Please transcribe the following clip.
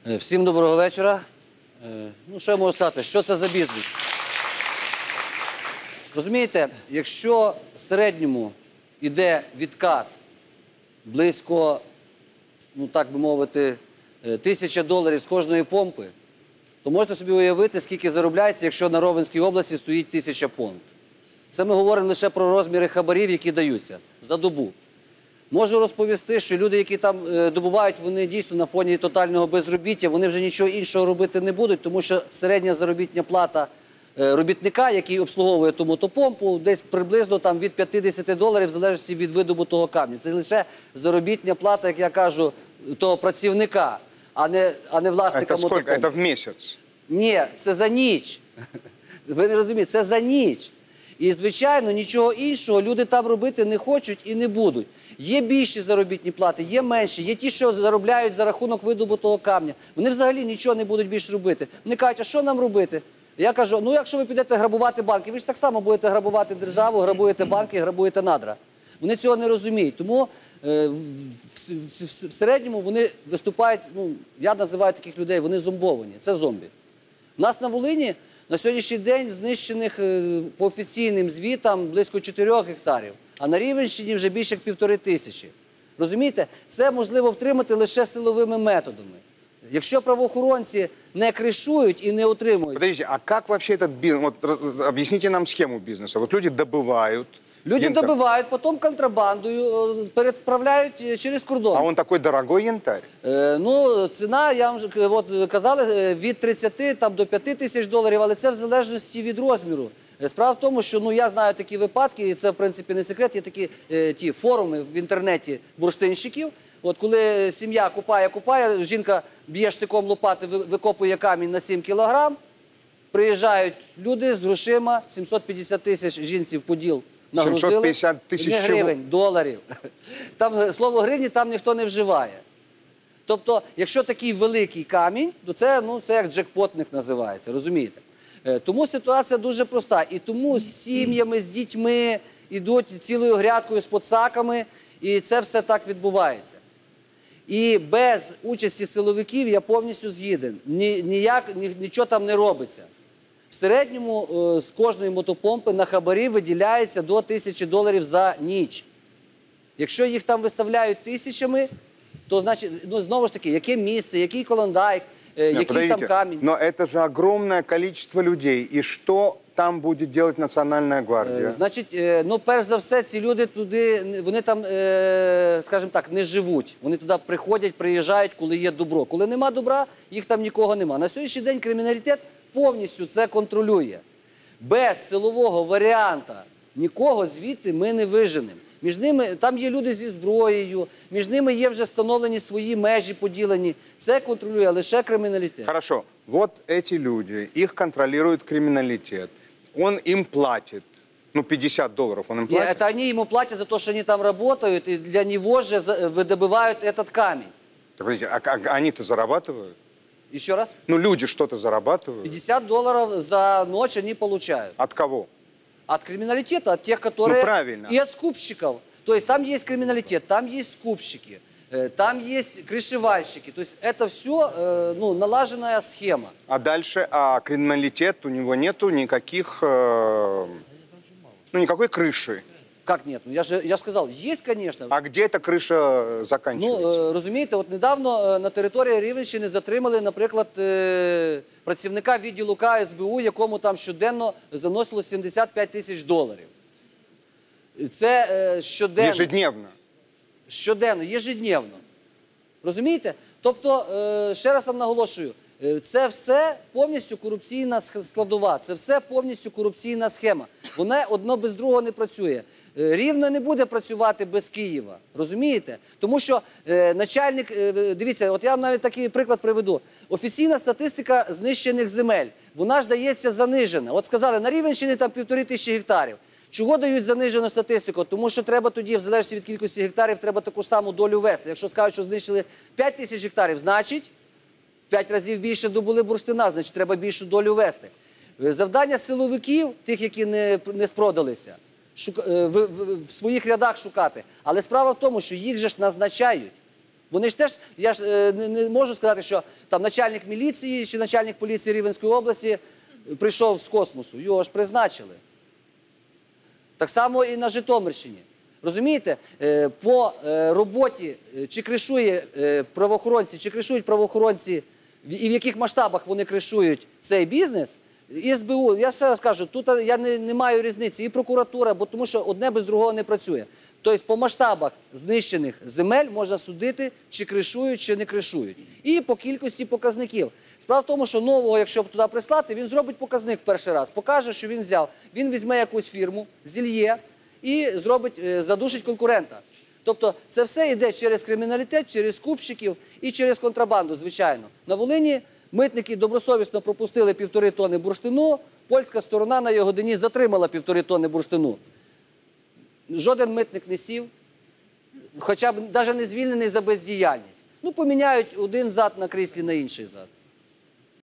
Всім доброго вечора. Ну, що я можу сказати? Що це за бізнес? Розумієте, якщо в середньому йде відкат близько, ну так би мовити, $1000 з кожної помпи, то можете собі уявити, скільки заробляється, якщо на Ровенській області стоїть 1000 помп. Це ми говоримо лише про розміри хабарів, які даються за добу. Можу розповісти, що люди, які там добувають, вони дійсно на фоні тотального безробіття, вони вже нічого іншого робити не будуть, тому що середня заробітна плата робітника, який обслуговує ту мотопомпу, десь приблизно там від $50, в залежності від видобутого камня. Це лише заробітня плата, як я кажу, того працівника, а не власника мотопомпи. Це скільки? Це в місяць? Ні, це за ніч. Ви не розумієте, це за ніч. І, звичайно, нічого іншого люди там робити не хочуть і не будуть. Є більші заробітні плати, є менші, є ті, що заробляють за рахунок видобутого камня. Вони взагалі нічого не будуть більше робити. Вони кажуть, а що нам робити? Я кажу, ну якщо ви підете грабувати банки, ви ж так само будете грабувати державу, грабуєте банки, грабуєте надра. Вони цього не розуміють. Тому в середньому вони виступають, ну, я називаю таких людей, вони зомбовані. Це зомбі. У нас на Волині на сьогоднішній день знищених по офіційним звітам близько 4 гектарів, а на Рівненщині вже більше як 1500. Розумієте? Це можливо втримати лише силовими методами. Якщо правоохоронці не кришують і не отримують... Подождите, а как вообще этот бизнес... Вот, объясните нам схему бизнеса. Вот люди добывают... Люди добивають, потім контрабандою переправляють через кордон. А он такой дорогой янтарь? Ну, ціна, я вам от, казали, від 30 там, до $5000, але це в залежності від розміру. Справа в тому, що ну, я знаю такі випадки, і це, в принципі, не секрет, є такі ті форуми в інтернеті бурштинщиків. От коли сім'я купає, жінка б'є штиком лопати, викопує камінь на 7 кілограм, приїжджають люди з грошима, 750 тисяч жінці в поділ нагрузили. 750 тисяч не гривень, доларів. Там, слово гривні там ніхто не вживає. Тобто, якщо такий великий камінь, то це, ну, це як джекпотник називається, розумієте? Тому ситуація дуже проста. І тому з сім'ями, з дітьми йдуть цілою грядкою з подсаками, і це все так відбувається. І без участі силовиків я повністю згіден. Нічого там не робиться. В середньому з кожної мотопомпи на хабарі виділяється до $1000 за ніч. Якщо їх там виставляють тисячами, то значить, ну, знову ж таки, яке місце, який колондайк, який там камінь. Но это же огромное количество людей. И что там будет делать Национальная гвардия? Значить, ну, перш за все, ці люди туди, вони там, скажімо так, не живуть. Вони туди приходять, приїжджають, коли є добро. Коли нема добра, їх там нікого нема. На сьогоднішній день криміналітет повністю це контролює. Без силового варіанта нікого звідти ми не виженемо. Між ними, там є люди зі зброєю, між ними є вже встановлені свої межі поділені. Це контролює лише криміналітет. Хорошо. Вот эти люди, их контролирует криминалитет. Он им платит. Ну, $50 он им платит. Это они ему платят за то, что они там работают, и для него же выдобывают этот камень. А они-то зарабатывают? Еще раз? Ну, люди что-то зарабатывают. $50 за ночь они получают. От кого? От криминалитета, от тех, которые... Ну, правильно. И от скупщиков. То есть там есть криминалитет, там есть скупщики, там есть крышевальщики. То есть это все ну, налаженная схема. А дальше, криминалитет, у него нету никаких, ну, никакой крыши. Как нет? Ну, я же сказал, есть, конечно. А где эта крыша заканчивается? Ну, розумієте, от недавно на території Рівненщини затримали, наприклад, працівника відділу КСБУ, якому там щоденно заносило $75 тисяч. Це щоденно. Ежедневно? Щоденно, єжедневно. Розумієте? Тобто, ще раз вам наголошую, це все повністю корупційна складова, це все повністю корупційна схема. Вона одно без другого не працює. Рівно не буде працювати без Києва, розумієте? Тому що начальник, дивіться, от я вам навіть такий приклад приведу. Офіційна статистика знищених земель, вона ж дається занижена. От сказали, на Рівненщині там 1500 гектарів. Чого дають занижену статистику? Тому що треба тоді, в залежності від кількості гектарів, треба таку саму долю вести. Якщо скажуть, що знищили 5000 гектарів, значить, в 5 разів більше добули бурштина, значить, треба більшу долю вести. Завдання силовиків, тих, які не спродалися, в своїх рядах шукати. Але справа в тому, що їх же ж назначають. Вони ж теж, я ж не можу сказати, що там начальник міліції чи начальник поліції Рівненської області прийшов з космосу. Його ж призначили. Так само і на Житомирщині. Розумієте, по роботі, чи кришують правоохоронці, і в яких масштабах вони кришують цей бізнес, і СБУ, я ще раз кажу, тут я не маю різниці, і прокуратура, бо тому що одне без другого не працює. Тобто по масштабах знищених земель можна судити, чи кришують, чи не кришують. І по кількості показників. Справа в тому, що нового, якщо б туди прислати, він зробить показник в перший раз, покаже, що він взяв. Він візьме якусь фірму, зільє і задушить конкурента. Тобто це все йде через криміналітет, через скупщиків і через контрабанду, звичайно. На Волині митники добросовісно пропустили 1,5 тонни бурштину, польська сторона на його годині затримала 1,5 тонни бурштину. Жоден митник не сів, хоча б навіть не звільнений за бездіяльність. Ну, поміняють один зад на кріслі на інший зад.